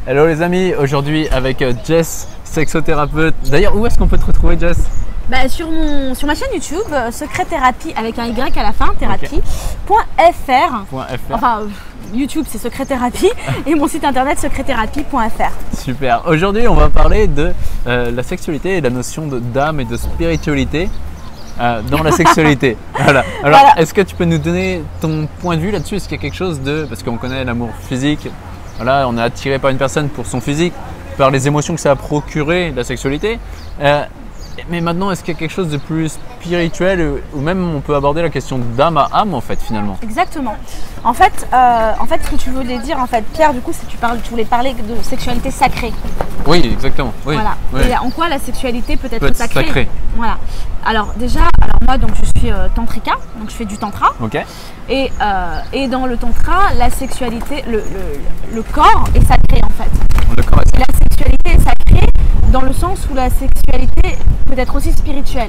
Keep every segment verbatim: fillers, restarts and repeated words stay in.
Hello les amis, aujourd'hui avec Jess, sexothérapeute. D'ailleurs, où est-ce qu'on peut te retrouver, Jess? Bah, sur, mon, sur ma chaîne YouTube, euh, Secret Thérapie avec un Y à la fin, thérapie point F R. Okay. Enfin, euh, YouTube c'est Secret Thérapie et mon site internet secret thérapie point F R. Super. Aujourd'hui, on va parler de euh, la sexualité et la notion d'âme et de spiritualité euh, dans la sexualité. Voilà. Alors, voilà. Est-ce que tu peux nous donner ton point de vue là-dessus? Est-ce qu'il y a quelque chose de… Parce qu'on connaît l'amour physique, voilà, on est attiré par une personne pour son physique, par les émotions que ça a procuré, la sexualité. Euh, Mais maintenant, est-ce qu'il y a quelque chose de plus spirituel ou même on peut aborder la question d'âme à âme en fait finalement? Exactement. En fait, euh, en fait, ce que tu voulais dire en fait, Pierre, du coup, c'est que tu parles, tu voulais parler de sexualité sacrée. Oui, exactement. Oui, voilà. Oui. Et en quoi la sexualité peut être, peut être sacrée? sacrée. Voilà. Alors déjà, alors moi donc je suis euh, tantrika, donc je fais du tantra. Ok. Et, euh, et dans le tantra, la sexualité, le, le, le corps est sacré en fait. Le corps est sacré. Et la sexualité est sacrée dans le sens où la sexualité peut être aussi spirituelle.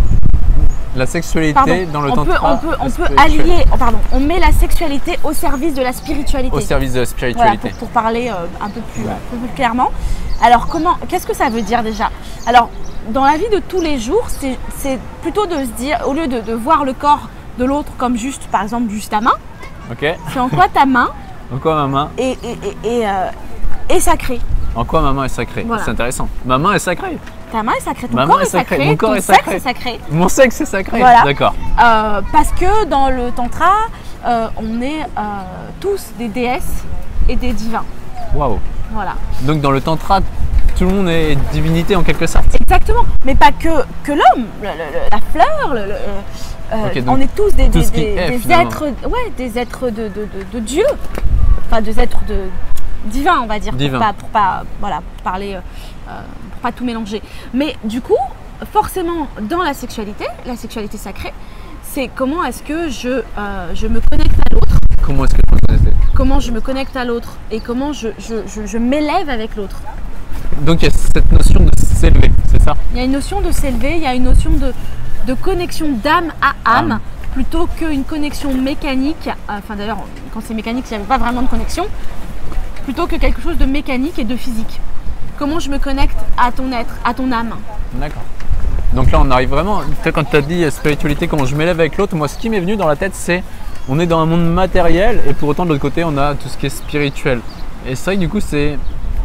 La sexualité pardon, dans le on tantra. Peut, on peut, on peut allier, oh, pardon, on met la sexualité au service de la spiritualité. Au service de la spiritualité. Voilà, pour, pour parler euh, un, peu plus, ouais. un peu plus clairement. Alors comment, qu'est-ce que ça veut dire déjà? Alors dans la vie de tous les jours, c'est plutôt de se dire, au lieu de, de voir le corps de l'autre comme juste, par exemple, juste ta main, okay. c'est en quoi ta main en quoi ma main est, est, est, est, euh, est sacrée. En quoi ma main est sacrée? Voilà. C'est intéressant. Ma main est sacrée. Ta main est sacrée, ton ma corps main est sacré, sacré, mon corps ton est sexe sacré. est sacré. Mon sexe est sacré, voilà. D'accord. Euh, parce que dans le tantra, euh, on est euh, tous des déesses et des divins. Waouh. Voilà. Donc dans le tantra, tout le monde est divinité en quelque sorte. Exactement, mais pas que, que l'homme, la fleur, le, le, euh, okay, on est tous des, tout des, des, est, des êtres, ouais, des êtres de, de, de, de Dieu, enfin des êtres de divins, on va dire, Divin. pour pas, pour pas, voilà, pour parler, euh, pour pas tout mélanger. Mais du coup, forcément, dans la sexualité, la sexualité sacrée, c'est comment est-ce que je, euh, je me connecte à l'autre. Comment est-ce que je me connecte? Comment je me connecte à l'autre et comment je, je, je, je m'élève avec l'autre. Donc il y a cette notion de s'élever, c'est ça? Il y a une notion de s'élever, il y a une notion de, de connexion d'âme à âme, ah. plutôt qu'une connexion mécanique. Enfin d'ailleurs, quand c'est mécanique, il n'y avait pas vraiment de connexion, plutôt que quelque chose de mécanique et de physique. Comment je me connecte à ton être, à ton âme. D'accord. Donc là, on arrive vraiment, quand tu as dit spiritualité, comment je m'élève avec l'autre, moi ce qui m'est venu dans la tête, c'est on est dans un monde matériel et pour autant de l'autre côté, on a tout ce qui est spirituel. Et c'est vrai que du coup, c'est…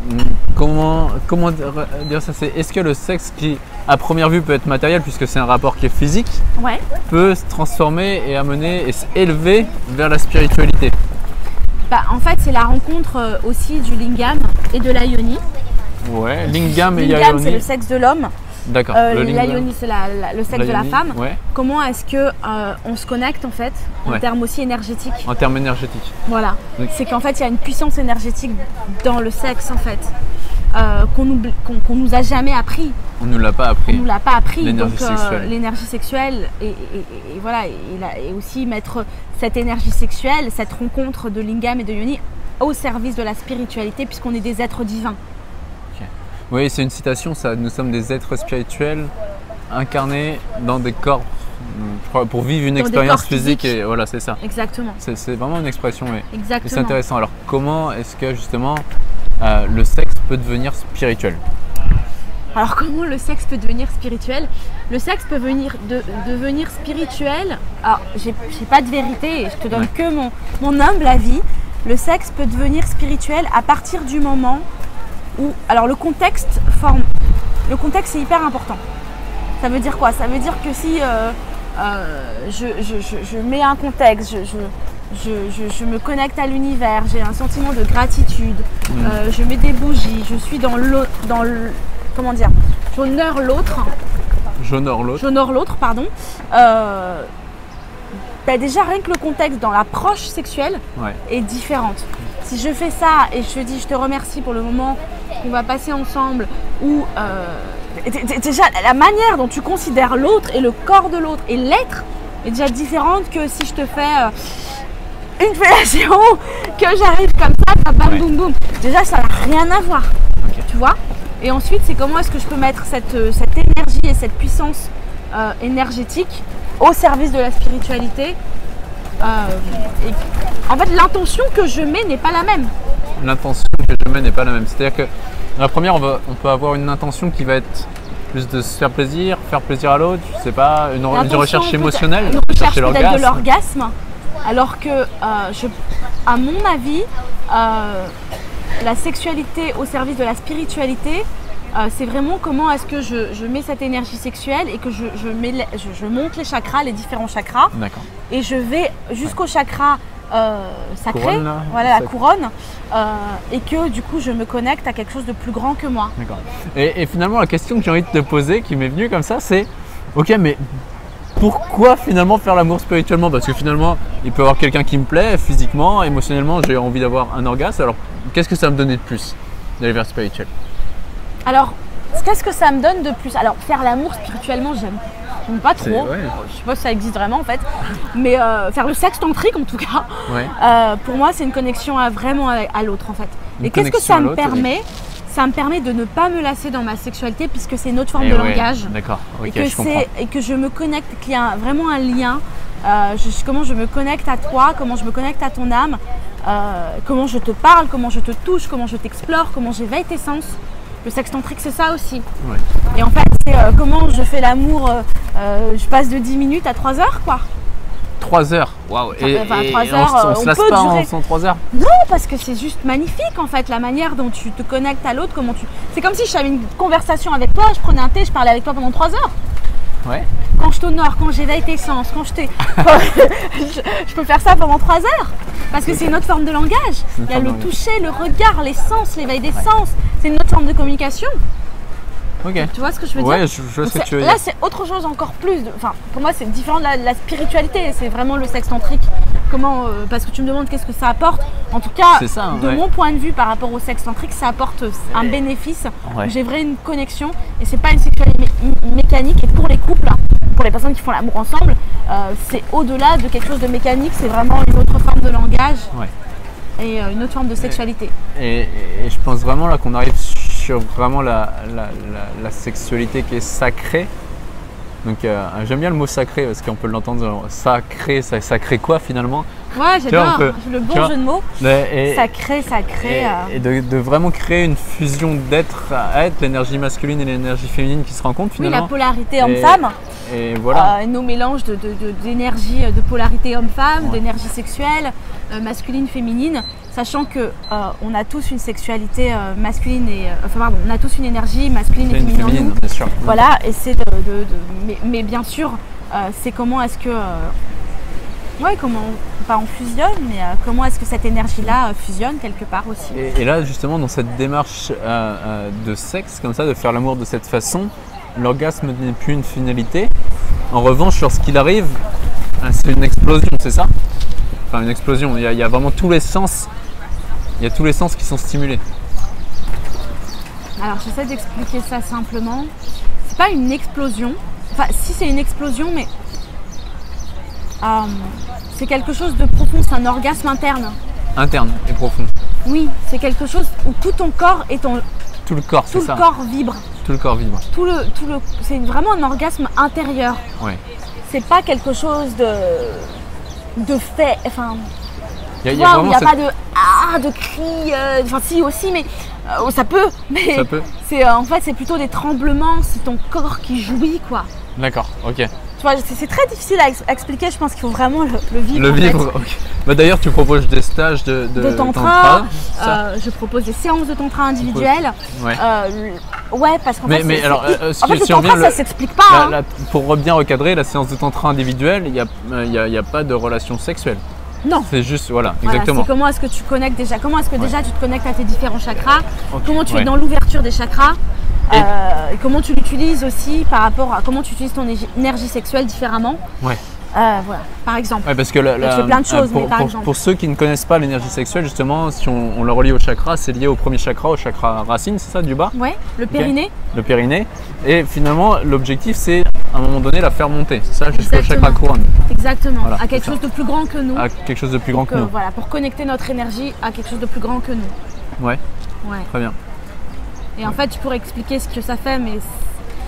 Comment, comment dire ça? C'est est-ce que le sexe qui à première vue peut être matériel puisque c'est un rapport qui est physique, ouais. peut se transformer et amener et s'élever vers la spiritualité? Bah, en fait, c'est la rencontre aussi du lingam et de la yoni. Ouais, lingam et lingam, yoni. c'est le sexe de l'homme. D'accord. Euh, la yoni, c'est la, la, le sexe la de la yoni, femme. Ouais. Comment est-ce que euh, on se connecte en fait en ouais. termes aussi énergétiques? En termes énergétiques. Voilà. Donc. C'est qu'en fait, il y a une puissance énergétique dans le sexe en fait. Euh, qu'on nous, qu'on, qu'on nous a jamais appris. On nous l'a pas appris. On nous l'a pas appris. L'énergie Donc, sexuelle. Euh, l'énergie sexuelle et, et, et, et voilà et, et aussi mettre cette énergie sexuelle, cette rencontre de lingam et de yoni au service de la spiritualité puisqu'on est des êtres divins. Okay. Oui, c'est une citation. Ça. Nous sommes des êtres spirituels incarnés dans des corps pour vivre une dans expérience physique. Physiques. Et voilà, c'est ça. Exactement. C'est vraiment une expression. Oui. Exactement. C'est intéressant. Alors, comment est-ce que justement Euh, le sexe peut devenir spirituel? Alors comment le sexe peut devenir spirituel? Le sexe peut venir de, devenir spirituel. Alors j'ai pas de vérité, je te donne ouais. que mon, mon humble avis. Le sexe peut devenir spirituel à partir du moment où… Alors le contexte forme… Le contexte est hyper important. Ça veut dire quoi? Ça veut dire que si euh, euh, je, je, je, je mets un contexte, je, je Je, je, je me connecte à l'univers, j'ai un sentiment de gratitude, mmh. euh, je mets des bougies, je suis dans le, dans le comment dire, j'honore l'autre. J'honore l'autre. J'honore l'autre, pardon. Euh, bah déjà rien que le contexte dans l'approche sexuelle ouais. est différente. Si je fais ça et je te dis je te remercie pour le moment qu'on va passer ensemble, ou euh, déjà la manière dont tu considères l'autre et le corps de l'autre et l'être est déjà différente que si je te fais euh, une fellation, que j'arrive comme ça, ça bam ouais. boum boum. Déjà ça n'a rien à voir, okay. tu vois. Et ensuite c'est comment est-ce que je peux mettre cette, cette énergie et cette puissance euh, énergétique au service de la spiritualité. Euh, et en fait l'intention que je mets n'est pas la même. l'intention que je mets n'est pas la même. C'est-à-dire que dans la première, on, va, on peut avoir une intention qui va être plus de se faire plaisir, faire plaisir à l'autre, je sais pas, une, une recherche émotionnelle, une recherche chercher peut-être de l'orgasme. l'orgasme, alors que, euh, je, à mon avis, euh, la sexualité au service de la spiritualité, euh, c'est vraiment comment est-ce que je, je mets cette énergie sexuelle et que je, je, mets les, je, je monte les chakras, les différents chakras, et je vais jusqu'au ouais. chakra euh, sacré, couronne, voilà la couronne, euh, et que du coup je me connecte à quelque chose de plus grand que moi. D'accord. Et, et finalement la question que j'ai envie de te poser, qui m'est venue comme ça, c'est ok, mais pourquoi finalement faire l'amour spirituellement? Parce que finalement il peut y avoir quelqu'un qui me plaît physiquement, émotionnellement, j'ai envie d'avoir un orgasme, alors qu'est-ce que ça me donnait de plus d'aller vers spirituel? Alors, qu'est-ce que ça me donne de plus? Alors, faire l'amour spirituellement, j'aime pas trop. Ouais. Je sais pas si ça existe vraiment en fait. Mais euh, faire le sexe tantrique en tout cas, ouais. euh, pour moi, c'est une connexion à, vraiment à, à l'autre en fait. Une et qu'est-ce que ça me permet et... Ça me permet de ne pas me lasser dans ma sexualité puisque c'est une autre forme et de ouais. langage. D'accord. Okay, et, que je comprends. et que je me connecte, qu'il y a vraiment un lien. Euh, je, comment je me connecte à toi, comment je me connecte à ton âme, euh, comment je te parle, comment je te touche, comment je t'explore, comment j'éveille tes sens. Le sexe tantrique, c'est ça aussi. Ouais. Et en fait, c'est euh, comment je fais l'amour, euh, euh, je passe de dix minutes à trois heures, quoi. trois heures. Waouh. Et, enfin, et, trois et heures, on, on, on se lasse pas en faisant trois heures? Non, parce que c'est juste magnifique en fait, la manière dont tu te connectes à l'autre, comment tu. C'est comme si j'avais une conversation avec toi, je prenais un thé, je parlais avec toi pendant trois heures. Ouais. Quand je t'honore, quand j'éveille tes sens, quand je t'ai. je, je peux faire ça pendant trois heures. Parce que okay. c'est une autre forme de langage. Il y a le toucher, le regard, les sens, l'éveil des ouais. sens. C'est une autre forme de communication. Ok. Tu vois ce que je veux ouais, dire? je, je vois ce que tu veux Là, dire. c'est autre chose encore plus. De, enfin, pour moi, c'est différent de la, de la spiritualité. C'est vraiment le sexe tantrique. Comment euh, Parce que tu me demandes qu'est-ce que ça apporte. En tout cas, ça, hein, de ouais. mon point de vue, par rapport au sexe tantrique, ça apporte un ouais. bénéfice. Ouais. J'ai vraiment une connexion. Et c'est pas une sexualité mé mécanique. Et pour les couples, pour les personnes qui font l'amour ensemble, euh, c'est au-delà de quelque chose de mécanique. C'est vraiment une autre forme de langage. Ouais. Et euh, une autre forme de sexualité. Et, et, et je pense vraiment là qu'on arrive sur vraiment la, la, la, la sexualité qui est sacrée. Donc euh, j'aime bien le mot sacré parce qu'on peut l'entendre sacré, ça sacré quoi finalement? Ouais, j'adore le bon jeu de mots. Et, sacré, sacré. Et, euh... et de, de vraiment créer une fusion d'être à être, l'énergie masculine et l'énergie féminine qui se rencontrent finalement. Oui, la polarité homme-femme. Et voilà. Euh, nos mélanges d'énergie, de, de, de polarité homme-femme, ouais. d'énergie sexuelle, euh, masculine, féminine, sachant que euh, on a tous une sexualité euh, masculine et euh, enfin pardon, on a tous une énergie masculine et féminine, féminine en nous. Bien sûr. Voilà, et c'est de, de, de mais, mais bien sûr, euh, c'est comment est-ce que euh, ouais, comment pas on fusionne, mais euh, comment est-ce que cette énergie-là euh, fusionne quelque part aussi. Et, et là, justement, dans cette démarche euh, euh, de sexe, comme ça, de faire l'amour de cette façon, l'orgasme n'est plus une finalité. En revanche, lorsqu'il arrive, c'est une explosion, c'est ça? Enfin, une explosion. Il y, a, il y a vraiment tous les sens. Il y a tous les sens qui sont stimulés. Alors, j'essaie d'expliquer ça simplement. C'est pas une explosion. Enfin, si c'est une explosion, mais euh, c'est quelque chose de profond. C'est un orgasme interne. Interne et profond. Oui, c'est quelque chose où tout ton corps est en. Tout le corps, c'est ça. Tout le corps vibre. Tout le corps vibre. Tout le, tout le, c'est vraiment un orgasme intérieur. Ouais. C'est pas quelque chose de, de fait. Enfin, il n'y a, a, a cette... pas de ah, de cris. Euh, enfin, si aussi, mais euh, ça peut. Mais ça peut. C'est euh, en fait, c'est plutôt des tremblements. C'est ton corps qui jouit, quoi. D'accord. Ok. C'est très difficile à, ex à expliquer, je pense qu'il faut vraiment le, le vivre. Le vivre, ok. Bah, d'ailleurs, tu proposes des stages de, de, de tantra. tantra euh, je propose des séances de tantra individuelles. Ouais. Euh, ouais, parce qu'en fait, mais alors, euh, en fait, si le tantra, le, ça s'explique pas. La, hein. la, pour bien recadrer, la séance de tantra individuelle, il n'y a, y a, a pas de relation sexuelle. Non. C'est juste, voilà, voilà exactement. C'est comment est-ce que tu connectes déjà, comment est-ce que ouais. déjà tu te connectes à tes différents chakras, okay. comment tu ouais. es dans l'ouverture des chakras. Et, euh, et comment tu l'utilises aussi par rapport à comment tu utilises ton énergie sexuelle différemment. Ouais. Euh, voilà, par exemple. Ouais, parce que la, la, tu fais plein de choses, pour, mais par pour, exemple. Pour ceux qui ne connaissent pas l'énergie sexuelle, justement, si on, on le relie au chakra, c'est lié au premier chakra, au chakra racine, c'est ça, du bas? Ouais, le périnée. Okay. Le périnée. Et finalement, l'objectif, c'est à un moment donné la faire monter, c'est ça, jusqu'au chakra couronne. Exactement, voilà, à quelque chose de plus grand que nous. À quelque chose de plus grand que, que nous. Voilà, pour connecter notre énergie à quelque chose de plus grand que nous. Ouais. Ouais. Très bien. Et en fait, tu pourrais expliquer ce que ça fait, mais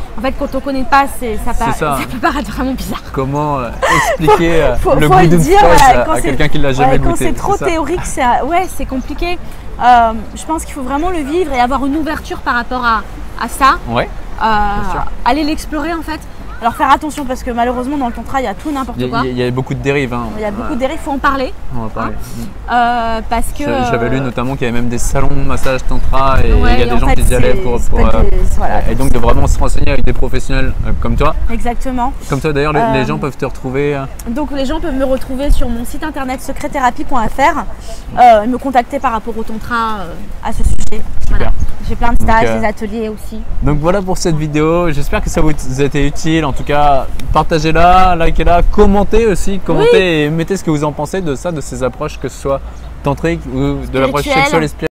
En fait, quand on connaît pas, c'est ça, C'est pa- ça. ça peut paraître vraiment bizarre. Comment euh, expliquer euh, Faut, le faut goût le d'une dire, fraise voilà, à- quand à c'est- quelqu'un qui l'a jamais ouais, goûté? Quand c'est trop ça. théorique, c'est ouais, c'est compliqué. Euh, je pense qu'il faut vraiment le vivre et avoir une ouverture par rapport à, à ça. Ouais, Euh, sûr. aller l'explorer en fait. Alors faire attention parce que malheureusement dans le tantra il y a tout et n'importe il y, quoi. a- il y a beaucoup de dérives. Hein. Il y a beaucoup Ouais, de dérives, il faut en parler. on va parler. Euh, parce que. J'a- J'avais lu euh, notamment qu'il y avait même des salons de massage tantra et ouais, il y a des en gens fait, qui y allaient c'est- pour. c'est pour, pas euh, des- voilà, et donc de vraiment se renseigner avec des professionnels euh, comme toi. Exactement. Comme toi d'ailleurs, les, Euh, les gens peuvent te retrouver. euh, Donc les gens peuvent me retrouver sur mon site internet secret thérapie point f r euh, et me contacter par rapport au tantra euh, à ce sujet. Voilà. J'ai plein de stages, Donc, euh, des ateliers aussi. Donc voilà pour cette vidéo, j'espère que ça vous a été utile. En tout cas, partagez-la, likez-la, commentez aussi, commentez et mettez ce que vous en pensez de ça, de ces approches, que ce soit tantrique ou de l'approche Spirituelle. sexuelle et spirituelle.